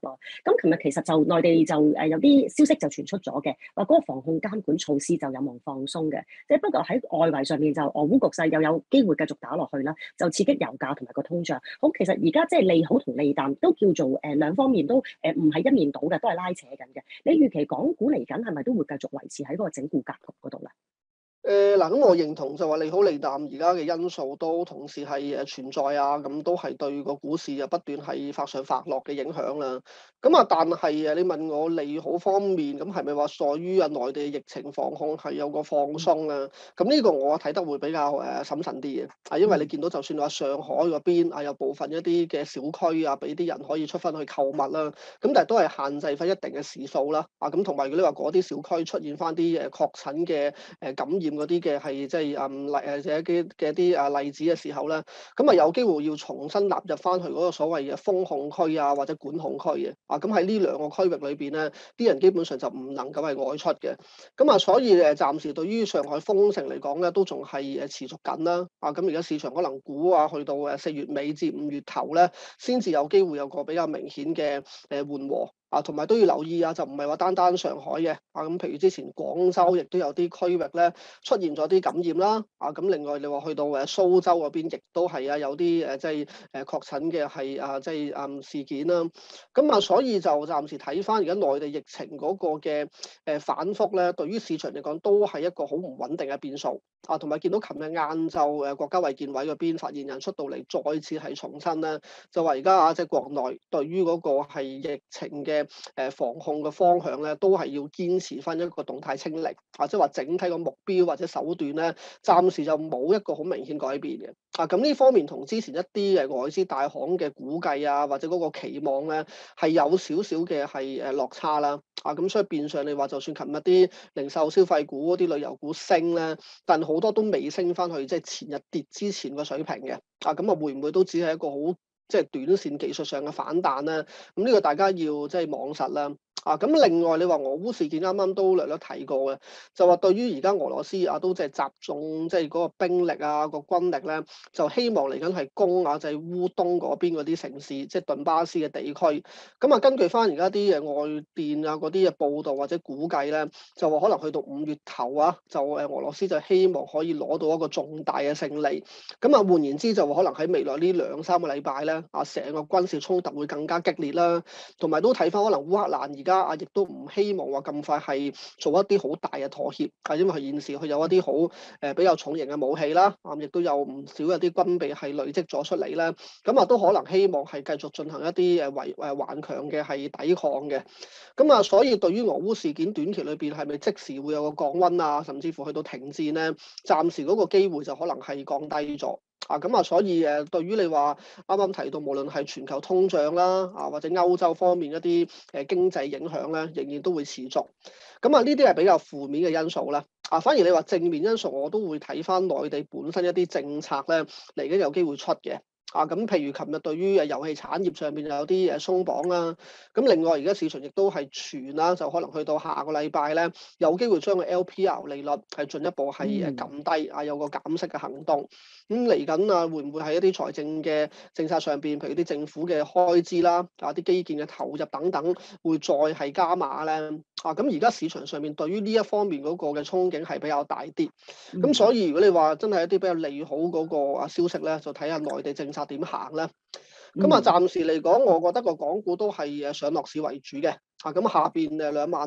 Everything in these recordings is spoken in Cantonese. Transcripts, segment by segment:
咯。咁琴日其實就內地就有啲消息就傳出咗嘅，話嗰個防控監管措施就有望放鬆嘅。即係不過喺外圍上面就俄烏局勢又有機會繼續打落去啦，就刺激油價同埋個通脹。好，其實而家即係利好同利淡都叫做兩方面都唔係一面倒嘅，都係拉扯緊嘅。你預期港股嚟緊係咪都會繼續維持喺嗰個整固格局嗰度咧？ 嗱，咁我認同就話利好利淡而家嘅因素都同時係存在啊，咁都係對個股市不斷係發上發落嘅影響啦。咁啊，但係你問我利好方面，咁係咪話在於內地疫情防控係有個放鬆啊？咁呢個我睇得會比較審慎啲嘅，因為你見到就算話上海嗰邊有部分一啲嘅小區啊，俾啲人可以出翻去購物啦，咁但係都係限制翻一定嘅時數啦。咁同埋如果你話嗰啲小區出現翻啲確診嘅感染嗰啲嘅係即係例子嘅時候咧，咁有機會要重新納入翻去嗰個所謂嘅封控區啊或者管控區嘅。咁喺呢兩個區域裏邊咧，啲人基本上就唔能夠係外出嘅。咁所以暫時對於上海封城嚟講咧，都仲係持續緊啦。咁而家市場可能估去到4月尾至5月頭咧，先至有機會有個比較明顯嘅緩和。同埋都要留意就唔係話單單上海嘅。咁譬如之前廣州亦都有啲區域咧出現咗啲感染啦。咁另外你話去到蘇州嗰邊，亦都係有啲即係確診嘅係即係事件啦。咁所以就暫時睇翻而家內地疫情嗰個嘅反覆咧，對於市場嚟講都係一個好唔穩定嘅變數。同埋見到琴日晏晝國家衛健委嗰邊發言人出到嚟，再次係重申咧，就話而家即係國內對於嗰個係疫情嘅防控嘅方向咧，都係要堅持翻一個動態清零。即係話整體個目標或者手段咧，暫時就冇一個好明顯改變嘅。咁呢方面同之前一啲外資大行嘅估計或者嗰個期望咧，係有少少嘅係落差啦。咁所以變相你話就算琴日啲零售消費股嗰啲旅遊股升咧，但好多都未升翻去即係前日跌之前個水平嘅。咁會唔會都只係一個好即係短線技術上嘅反彈咧？咁呢個大家要即係望實啦。咁另外你話俄烏事件啱啱都略略提過嘅，就話對於而家俄羅斯都即係集中即係嗰個兵力個軍力咧，就希望嚟緊係攻就係烏東嗰邊嗰啲城市，即係頓巴斯嘅地區。咁根據翻而家啲外電嗰啲嘅報道或者估計咧，就話可能去到5月頭就俄羅斯就希望可以攞到一個重大嘅勝利。咁換言之就話可能喺未來呢2-3個禮拜咧，成個軍事衝突會更加激烈啦。同埋都睇翻可能烏克蘭而家亦都唔希望話咁快係做一啲好大嘅妥協，因為佢現時佢有一啲好比較重型嘅武器啦，亦都有唔少一啲軍備係累積咗出嚟咧，咁都可能希望係繼續進行一啲頑強嘅係抵抗嘅。咁所以對於俄烏事件短期裏邊係咪即時會有個降溫甚至乎去到停戰咧，暫時嗰個機會就可能係降低咗。所以對於你話啱啱提到，無論係全球通脹啦，或者歐洲方面一啲經濟影響咧，仍然都會持續。咁呢啲係比較負面嘅因素啦。反而你話正面因素，我都會睇翻內地本身一啲政策咧，嚟緊有機會出嘅。咁譬如琴日對於遊戲產業上面有啲鬆綁啦，咁另外而家市場亦都係傳啦，就可能去到下個禮拜咧，有機會將個 LPR 利率係進一步係撳低，有個減息嘅行動。咁嚟緊會唔會喺一啲財政嘅政策上邊，譬如啲政府嘅開支啦，啲基建嘅投入等等，會再係加碼咧？咁而家市場上面對於呢一方面嗰個嘅憧憬係比較大啲。咁所以如果你話真係一啲比較利好嗰個消息咧，就睇下內地政策點行啦。咁暫時嚟講，我覺得個港股都係上落市為主嘅。咁下邊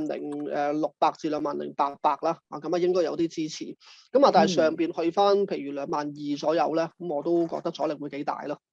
20,600至20,800啦。咁應該有啲支持。咁但係上邊去翻譬如22,000左右咧，咁我都覺得阻力會幾大咯。